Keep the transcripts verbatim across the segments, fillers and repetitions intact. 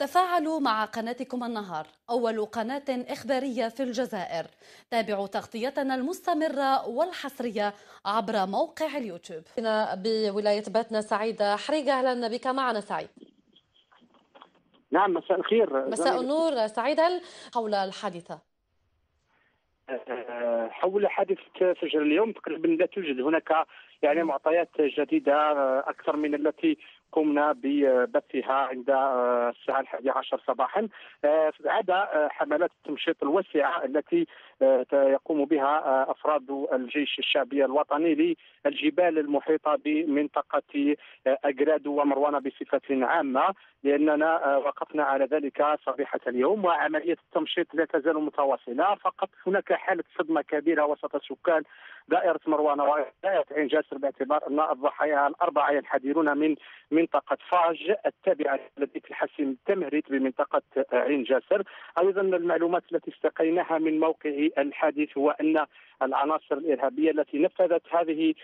تفاعلوا مع قناتكم النهار، أول قناة إخبارية في الجزائر. تابعوا تغطيتنا المستمرة والحصرية عبر موقع اليوتيوب. بولاية باتنا سعيد حريقة، أهلا بك معنا سعيد. نعم، مساء الخير. مساء النور سعيد. هل حول الحادثة؟ حول حادثة فجر اليوم تقريبا لا توجد هناك يعني معطيات جديدة أكثر من التي قمنا ببثها عند الساعة الحادية عشر صباحا. عدا حملات التمشيط الواسعة التي يقوم بها أفراد الجيش الشعبي الوطني للجبال المحيطة بمنطقة أجراد ومروان بصفة عامة، لأننا وقفنا على ذلك صبيحة اليوم، وعملية التمشيط لا تزال متواصلة. فقط هناك حالة صدمة كبيرة وسط سكان دائرة مروان ودائرة عين جاسر، باعتبار أن الضحايا الأربعة ينحدرون من منطقة فاج التابعة لمدينة الحسين التمهريت بمنطقة عين جاسر. أيضا المعلومات التي استقيناها من موقع الحادث هو أن العناصر الإرهابية التي نفذت هذه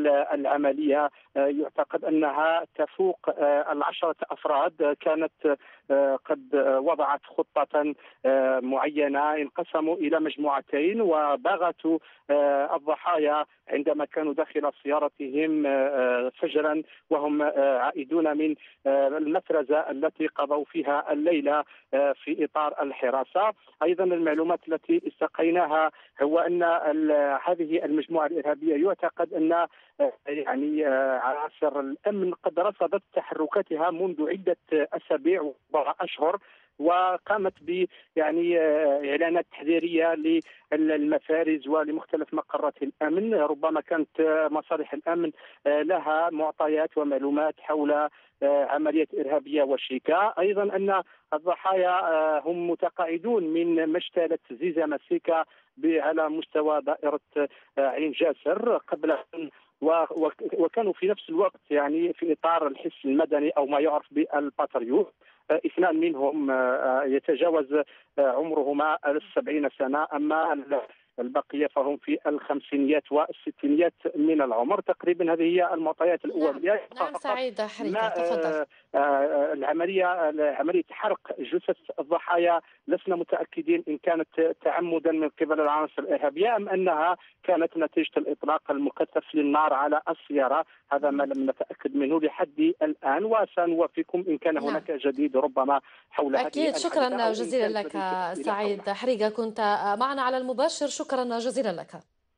العملية يعتقد أنها تفوق العشرة أفراد، كانت قد وضعت خطة معينة، انقسموا إلى مجموعتين وباغتوا الضحايا عندما كانوا داخل سيارتهم فجرا وهم عائدون من المفرزة التي قضوا فيها الليلة في إطار الحراسة. أيضا المعلومات التي استقيناها هو أن هذه المجموعة الإرهابية يعتقد أن يعني عناصر الأمن قد رصدت تحركاتها منذ عدة أسابيع وبضع أشهر، وقامت ب يعني اعلانات تحذيريه للمفارز ولمختلف مقرات الامن. ربما كانت مصالح الامن لها معطيات ومعلومات حول عمليات ارهابيه وشيكه. ايضا ان الضحايا هم متقاعدون من مشتله زيزا مسيكا على مستوى دائره عين جاسر قبل ان وكانوا في نفس الوقت يعني في اطار الحس المدني او ما يعرف بالباتريوت. اثنان منهم يتجاوز عمرهما السبعين سنة، أما البقية فهم في الخمسينيات والستينيات من العمر. تقريبا هذه هي المعطيات الأولية. نعم, نعم سعيد حريقة، تفضل. العملية عملية حرق جثث الضحايا لسنا متأكدين إن كانت تعمدا من قبل العناصر الإرهابية أم أنها كانت نتيجة الإطلاق المكثف للنار على السيارة. هذا ما لم نتأكد منه لحد الآن، وسنوافيكم إن كان هناك جديد ربما حول هذه أكيد. شكرا جزيلا لك سعيد حريقة، كنت معنا على المباشر. شكرا جزيلا لك.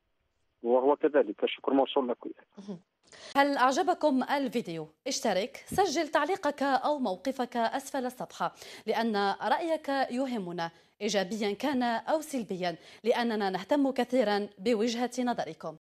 وهو كذلك، الشكر موصول لك. هل أعجبكم الفيديو؟ اشترك، سجل تعليقك أو موقفك أسفل الصفحة، لأن رأيك يهمنا إيجابيا كان أو سلبيا، لأننا نهتم كثيرا بوجهة نظركم.